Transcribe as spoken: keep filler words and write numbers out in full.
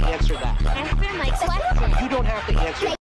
answer that. Answer my question. You don't have to answer